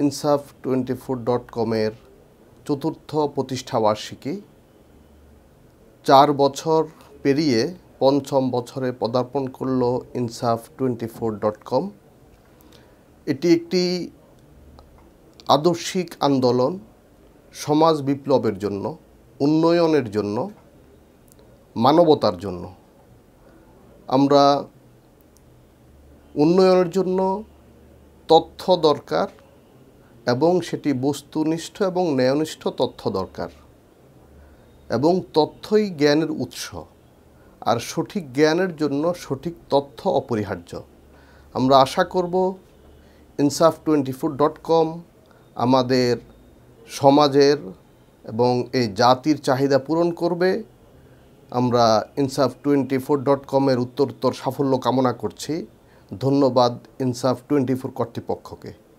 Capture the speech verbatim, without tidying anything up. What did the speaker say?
ইনসাফ twenty four dot কমের চতুর্থ প্রতিষ্ঠাবার্ষিকী। চার বছর পেরিয়ে পঞ্চম বছরে পদার্পণ করল ইনসাফ টোয়েন্টি ফোর ডট কম। এটি একটি আদর্শিক আন্দোলন, সমাজ বিপ্লবের জন্য, উন্নয়নের জন্য, মানবতার জন্য। আমরা উন্নয়নের জন্য তথ্য দরকার এবং সেটি বস্তুনিষ্ঠ এবং ন্যায়নিষ্ঠ তথ্য দরকার, এবং তথ্যই জ্ঞানের উৎস, আর সঠিক জ্ঞানের জন্য সঠিক তথ্য অপরিহার্য। আমরা আশা করব ইনসাফ টোয়েন্টি ফোর ডট কম আমাদের সমাজের এবং এই জাতির চাহিদা পূরণ করবে। আমরা ইনসাফ টোয়েন্টি ফোর ডট কমের উত্তরোত্তর সাফল্য কামনা করছি। ধন্যবাদ ইনসাফ টোয়েন্টি ফোর কর্তৃপক্ষকে।